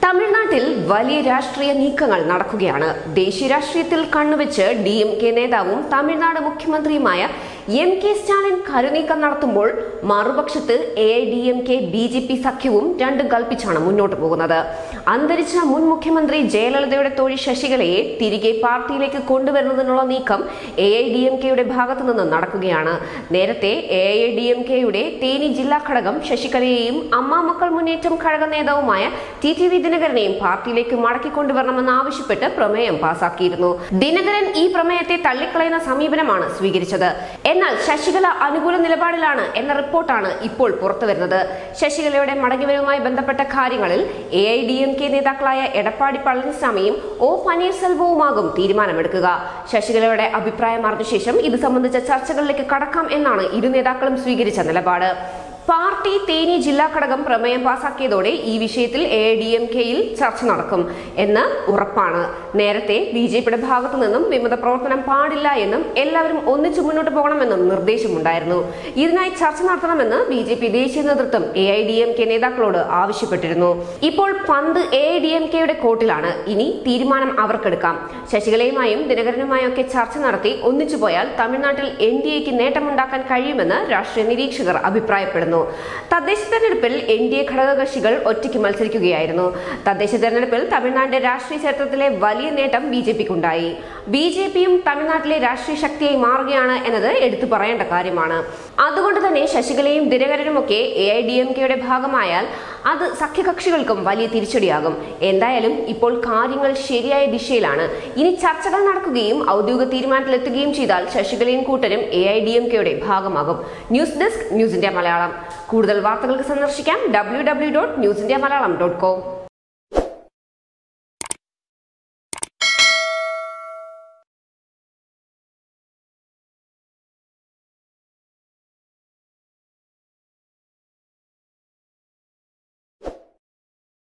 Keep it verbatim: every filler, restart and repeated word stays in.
തമിഴ്നാട്ടിൽ വലിയ രാഷ്ട്രീയ നീക്കങ്ങൾ നടക്കുകയാണ്. ദേശീയ രാഷ്ട്രീയത്തിൽ കണ്ണുവെച്ച് ഡി എം കെ നേതാവും തമിഴ്നാട് മുഖ്യമന്ത്രിയുമായ എം കെ സ്റ്റാലിൻ കരുനീക്കം നടത്തുമ്പോൾ മറുപക്ഷത്ത് A I D M K B J P സഖ്യവും രണ്ടും കൽപ്പിച്ചാണ് മുന്നോട്ട് പോകുന്നത്. അന്തരിച്ച മുൻ മുഖ്യമന്ത്രി ജയലളിതയുടെ തോഴി ശശികലയെ തിരികെ പാർട്ടിയിലേക്ക് കൊണ്ടുവരുന്നതിനുള്ള നീക്കം എ ഐ ഡി എം കെയുടെ ഭാഗത്തു നിന്ന് നടക്കുകയാണ്. നേരത്തെ എ ഐ ഡി എം കെയുടെ തേനി ജില്ലാ ഘടകം ശശികലയെയും അമ്മ മക്കൾ മുന്നേറ്റം ഘടക നേതാവുമായ ടി ടി വി ദിനകരനെയും പാർട്ടിയിലേക്ക് മടക്കിക്കൊണ്ടുവരണമെന്ന് ആവശ്യപ്പെട്ട് പ്രമേയം പാസാക്കിയിരുന്നു. ദിനകരൻ ഈ പ്രമേയത്തെ തള്ളിക്കളയുന്ന സമീപനമാണ് സ്വീകരിച്ചത്. എന്നാൽ ശശികല അനുകൂല നിലപാടിലാണ് എന്ന റിപ്പോർട്ടാണ് ഇപ്പോൾ പുറത്തുവരുന്നത്. ശശികലയുടെ മടങ്ങിവരവുമായി ബന്ധപ്പെട്ട കാര്യങ്ങളിൽ A I D M K നേതാക്കളായ എടപ്പാടി പളനിസ്വാമിയും ഒ പനീർസെൽവവുമാകും തീരുമാനമെടുക്കുക. ശശികലയുടെ അഭിപ്രായം അറിഞ്ഞ ശേഷം ഇത് സംബന്ധിച്ച ചർച്ചകളിലേക്ക് കടക്കാം എന്നാണ് ഇരു നേതാക്കളും സ്വീകരിച്ച നിലപാട്. പാർട്ടി തേനി ജില്ലാ ഘടകം പ്രമേയം പാസാക്കിയതോടെ ഈ വിഷയത്തിൽ എ ഐ ഡി എം കെയിൽ ചർച്ച നടക്കും എന്ന് ഉറപ്പാണ്. നേരത്തെ ബി ജെ പിയുടെ ഭാഗത്തു നിന്നും വിമത പ്രവർത്തനം പാടില്ല എന്നും എല്ലാവരും ഒന്നിച്ചു മുന്നോട്ട് പോകണമെന്നും നിർദ്ദേശമുണ്ടായിരുന്നു. ഇതിനായി ചർച്ച നടത്തണമെന്ന് ബി ജെ പി ദേശീയ നേതൃത്വം A I D M K നേതാക്കളോട് ആവശ്യപ്പെട്ടിരുന്നു. ഇപ്പോൾ പന്ത് എ ഐ ഡി എം കെയുടെ കോർട്ടിലാണ്. ഇനി തീരുമാനം അവർക്കെടുക്കാം. ശശികലയുമായും ദിനകരനുമായും ഒക്കെ ചർച്ച നടത്തി ഒന്നിച്ചു പോയാൽ തമിഴ്നാട്ടിൽ എൻ ഡി എക്ക് നേട്ടമുണ്ടാക്കാൻ കഴിയുമെന്ന് രാഷ്ട്രീയ നിരീക്ഷകർ അഭിപ്രായപ്പെടുന്നു. തദ്ദേശ തെരഞ്ഞെടുപ്പിൽ എൻ ഡി എ ഘടകകക്ഷികൾ ഒറ്റയ്ക്ക് മത്സരിക്കുകയായിരുന്നു. തദ്ദേശ തെരഞ്ഞെടുപ്പിൽ തമിഴ്നാടിന്റെ രാഷ്ട്രീയ ചരിത്രത്തിലെ വലിയ നേട്ടം ബി ജെ പിക്കുണ്ടായി. ബി ജെ പിയും തമിഴ്നാട്ടിലെ രാഷ്ട്രീയ ശക്തിയായി മാറുകയാണ് എന്നത് എടുത്തു പറയേണ്ട കാര്യമാണ്. അതുകൊണ്ട് തന്നെ ശശികലയും ദിനകരനുമൊക്കെ എ ഐ ഡി എം കെയുടെ ഭാഗമായാൽ അത് സഖ്യകക്ഷികൾക്കും വലിയ തിരിച്ചടിയാകും. എന്തായാലും ഇപ്പോൾ കാര്യങ്ങൾ ശരിയായ ദിശയിലാണ്. ഇനി ചർച്ചകൾ നടക്കുകയും ഔദ്യോഗിക തീരുമാനത്തിലെത്തുകയും ചെയ്താൽ ശശികലയും കൂട്ടരും എ ഐ ഡി എം കെയുടെ ഭാഗമാകും. News desk news India Malayalam. കൂടുതൽ വാർത്തകൾക്ക് സന്ദർശിക്കാം W W W dot news India Malayalam dot com.